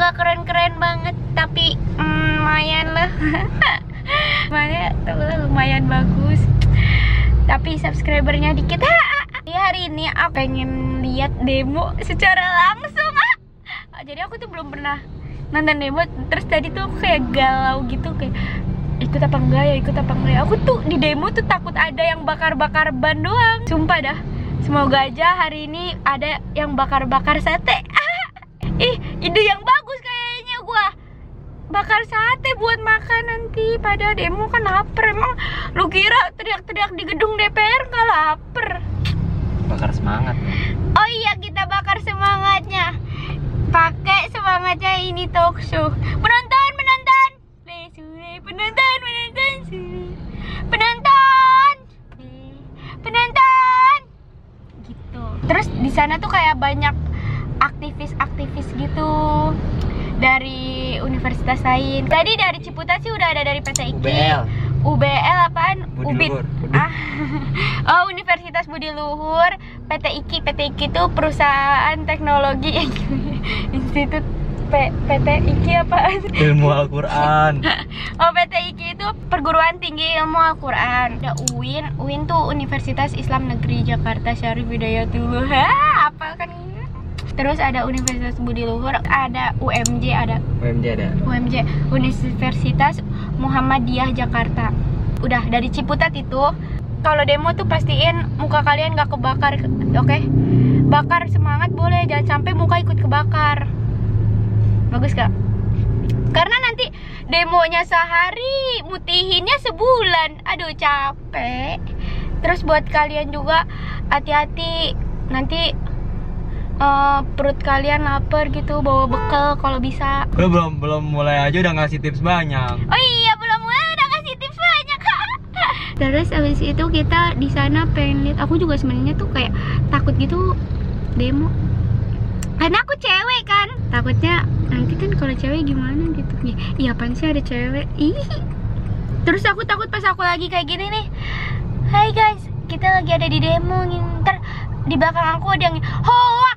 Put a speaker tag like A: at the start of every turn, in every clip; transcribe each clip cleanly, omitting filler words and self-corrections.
A: nggak keren-keren banget, tapi lumayan lah. Lumayan bagus. Tapi subscribernya dikit. Hari ini aku pengen lihat demo secara langsung. Jadi aku tuh belum pernah nonton demo. Terus tadi tuh aku kayak galau gitu, kayak ikut apa enggak ya. Aku tuh di demo tuh takut ada yang bakar-bakar ban doang. Sumpah dah. Semoga aja hari ini ada yang bakar-bakar sate. Ih, ide yang bagus kayaknya gua. Bakar sate buat makan nanti pada demo kan lapar. Emang lu kira teriak-teriak di gedung DPR nggak lapar?
B: Bakar semangat.
A: Oh iya, kita bakar semangatnya. Pakai semangatnya ini talk show. Penonton. Gitu. Terus di sana tuh kayak banyak aktivis-aktivis gitu dari universitas lain. Tadi dari Ciputat sih udah ada dari PT IKI. UBL apaan? UBIN. Oh, Universitas Budi Luhur. PT IKI itu perusahaan teknologi. Institut PT IKI apaan?
B: Ilmu Al-Quran.
A: Oh, PT IKI itu perguruan tinggi ilmu Al-Quran. Ada UIN tuh Universitas Islam Negeri Jakarta Syarif Hidayatullah. Apa kan? Terus ada Universitas Budi Luhur, ada UMJ, Universitas Muhammadiyah Jakarta. Udah dari Ciputat itu. Kalau demo tuh pastiin muka kalian nggak kebakar, oke? Bakar semangat boleh, jangan sampai muka ikut kebakar. Bagus gak? Karena nanti demonya sehari, mutihinnya sebulan. Aduh, capek. Terus buat kalian juga hati-hati, nanti perut kalian lapar gitu, bawa bekal kalau bisa.
B: Lu belum mulai aja udah ngasih tips banyak.
A: Oh iya, belum mulai udah ngasih tips banyak, Kak. Terus abis itu kita di sana pengen lihat. Aku juga sebenarnya tuh kayak takut gitu demo. Karena aku cewek kan. Takutnya nanti kan kalau cewek gimana gitu. Iya, apaan sih ada cewek. Ih. Terus aku takut pas aku lagi kayak gini nih. Hai guys, kita lagi ada di demo. Ntar di belakang aku ada yang hoak.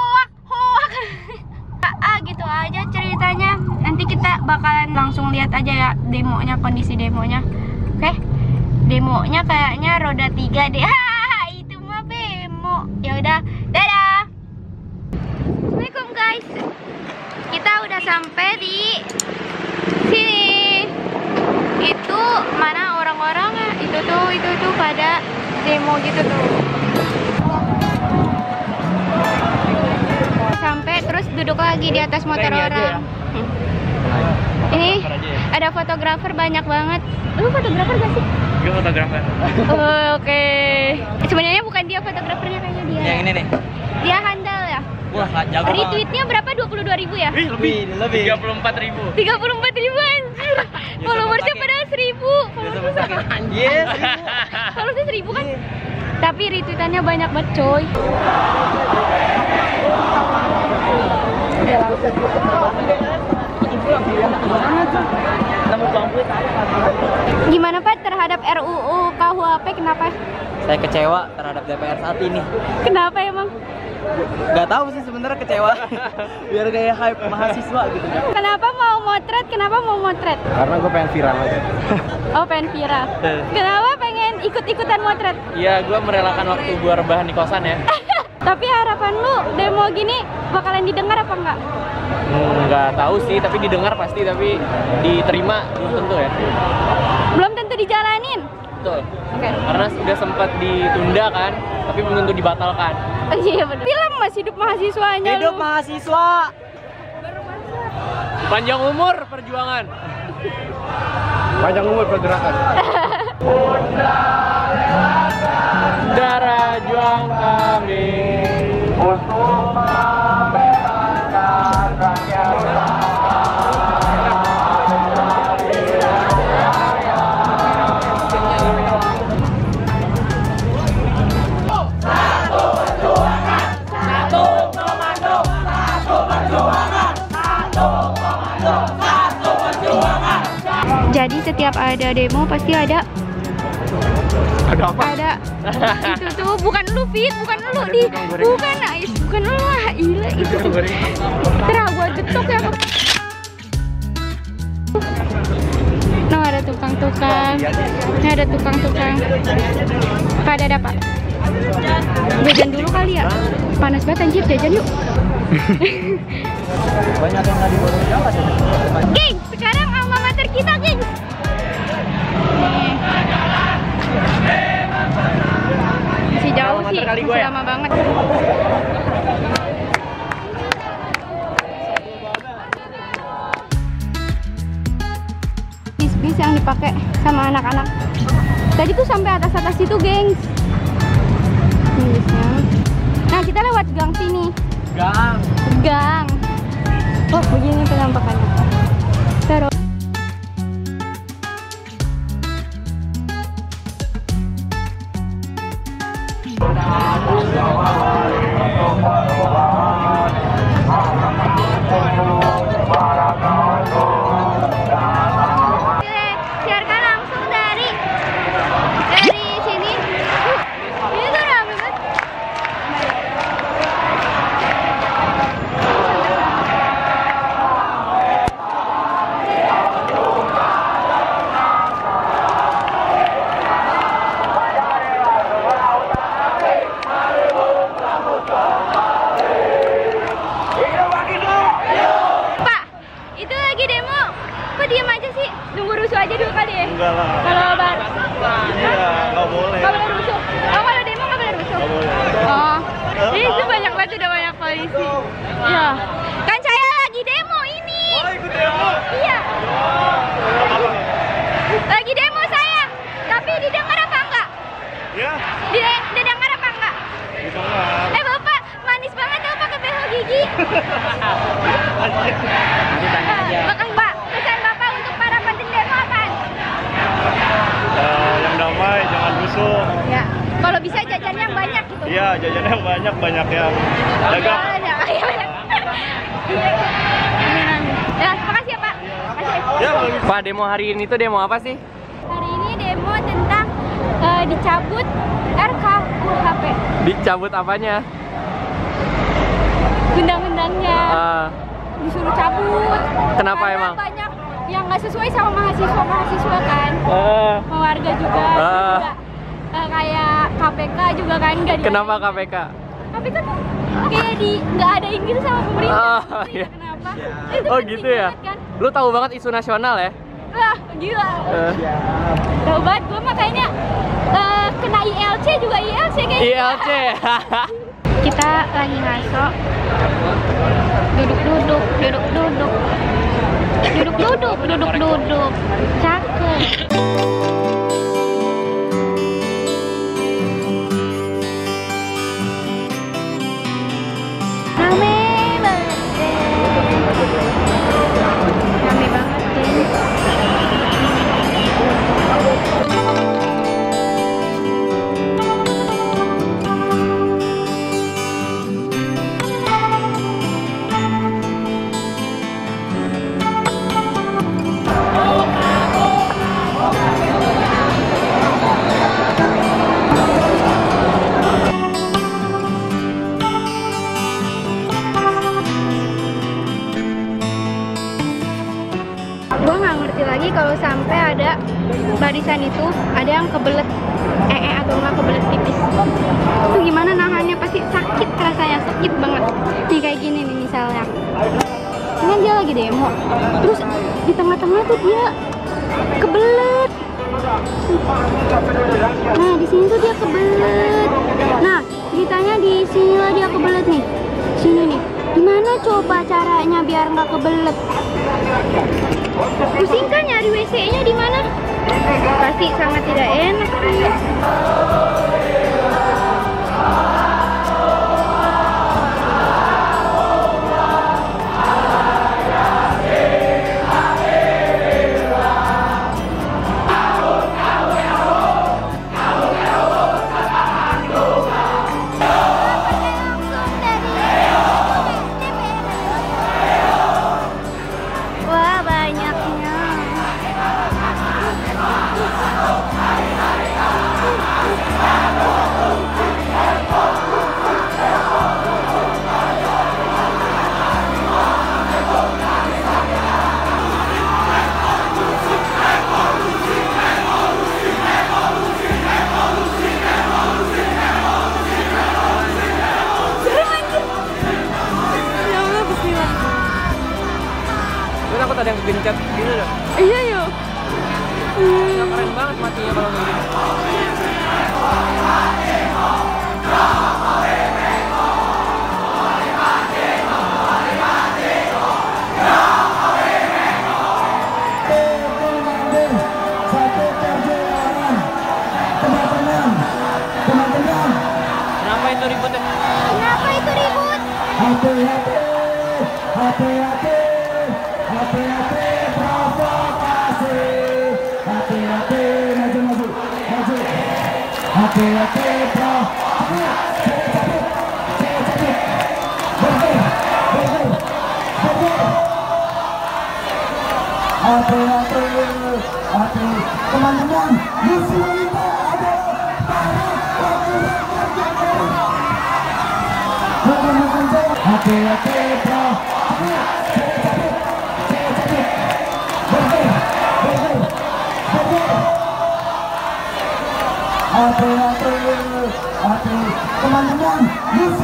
A: Gitu aja ceritanya. Nanti kita bakalan langsung lihat aja ya demonya, kondisi demonya. Oke? Demonya kayaknya roda 3 deh. Itu mah bemo. Ya udah, dadah. Assalamualaikum guys. Kita udah sampai di sini. Itu mana orang-orangnya? Itu tuh pada demo gitu tuh. Sampai terus duduk lagi di atas motor orang. Ini ada fotografer banyak banget. Lu fotografer gak sih?
B: Gue fotografer.
A: Oh, oke. Sebenarnya bukan dia fotografernya, kayaknya dia.
B: Yang ini nih.
A: Dia handal ya?
B: Wah, jago banget.
A: Retweetnya berapa? 22.000 ya?
B: Lebih. 34.000.
A: 34.000 anjir. Followersnya padahal 1.000.
B: Anjir.
A: Followersnya 1.000 kan? Tapi retweetannya banyak banget, coy. Gimana Pak terhadap RUU KUHP, kenapa?
B: Saya kecewa terhadap DPR saat ini.
A: Kenapa emang?
B: Gak tahu sih sebenarnya kecewa. Biar kayak hype mahasiswa gitu.
A: Kenapa mau motret?
B: Karena gue pengen viral aja.
A: Oh, pengen viral. Kenapa pengen ikut-ikutan motret?
B: Iya, gue merelakan waktu gue rebahan di kosan ya.
A: Tapi harapan lu demo gini bakalan didengar apa enggak?
B: Nggak tahu sih, tapi didengar pasti, tapi diterima belum tentu ya.
A: Belum tentu dijalanin.
B: Betul.
A: Oke.
B: Karena sudah sempat ditunda kan, tapi belum tentu dibatalkan.
A: Oh, iya benar. Film masih hidup mahasiswanya.
B: Hidup mahasiswa. Panjang umur perjuangan. Panjang umur pergerakan. Darah juang kami untuk membebaskan rakyat.
A: Jadi setiap ada demo pasti ada
B: apa?
A: Ada itu tuh, bukan lu Fit, bukan lu di, bukan lu lah, itu tuh. Terah gua getok ya. tukang-tukang. Ini ada tukang-tukang. Pak, ada apa? Jajan dulu kali ya. Panas banget anjir, jajan yuk.
B: Banyak yang nggak diborong jalan.
A: Geng, sekarang alma mater kita, geng. Nih. Masih jauh sih, masih lama banget. Bis yang dipakai sama anak-anak. Tadi tuh sampai atas-atas itu, gengs. Bisnya. Nah, kita lewat gang sini. Gang. Oh, begini penampakannya. Terus. Siarkan langsung dari sini. Ini tuh rame banget. Pak, itu lagi demo. Kok diem aja sih? Nunggu rusuh aja dulu kali ya?
C: Enggak lah.
A: Kalau bar.
C: Iya, nggak boleh.
A: Nggak boleh rusuh. Oh, kalau demo nggak boleh rusuh.
C: Nggak boleh.
A: Oh, itu banyak banget, udah banyak polisi. Ya, kan saya lagi demo ini.
C: Oh, ikut demo?
A: Iya. Lagi demo saya. Tapi didengar apa enggak?
C: Ya,
A: Didengar apa enggak?
C: didengar.
A: Bapak manis banget ya pakai behel gigi. Makasih Pak. Pesan Bapak untuk para pendemo apa?
C: Yang damai, jangan rusuh.
A: Ya, kalau bisa jajan yang banyak gitu.
C: Iya, jajan yang banyak yang dagang.
A: Banyak. Ya, makasih ya Pak. Makasih.
C: Ya, bagus.
B: Pak, demo hari ini tuh demo apa sih?
A: Hari ini demo tentang dicabut RKUHP.
B: Dicabut apanya?
A: Undang-undangnya disuruh cabut.
B: Kenapa
A: Karena
B: emang?
A: banyak yang nggak sesuai sama mahasiswa kan. Sama warga juga. Kayak KPK juga kan nggak di.
B: Kenapa KPK?
A: KPK tuh kayak nggak ada gitu sama pemerintah.
B: Oh, iya.
A: Kenapa?
B: Oh gitu ya?
A: Kan?
B: Lu tahu banget isu nasional ya?
A: Wah, gila. Tahu banget gue makanya kena ILC juga ILC kayaknya.
B: ILC.
A: Kita lagi ngaso. Duduk-duduk. Duduk-duduk. Cakep. Rame banget. Rame banget, guys. Gue nggak ngerti lagi kalau sampai ada barisan itu ada yang kebelet atau nggak kebelet pipis. Itu gimana nahannya, pasti sakit, rasanya sakit banget. Nih kayak gini nih misalnya. Ini kan dia lagi demo. Terus di tengah-tengah tuh dia kebelet. Nah di sini tuh dia kebelet. Nah ceritanya di sinilah dia kebelet nih. Sini nih. Gimana coba caranya biar nggak kebelet? Pusing kan nyari WC-nya di mana? Pasti sangat tidak enak. Wah, banyaknya.
B: takut ada yang kegencet gitu dah.
A: Iya yuk.
B: Ya, keren banget matinya kalau kayak gini. Kenapa itu ributnya?
A: Kenapa itu ribut?
D: Hati-hati, hati-hati, hati-hati provokasi. Hati-hati, maju, maju, maju. Hati-hati provokasi. Hati-hati, hati, teman-teman, musuh kita ada. Hati-hati bro. Hati-hati, hati, teman-teman.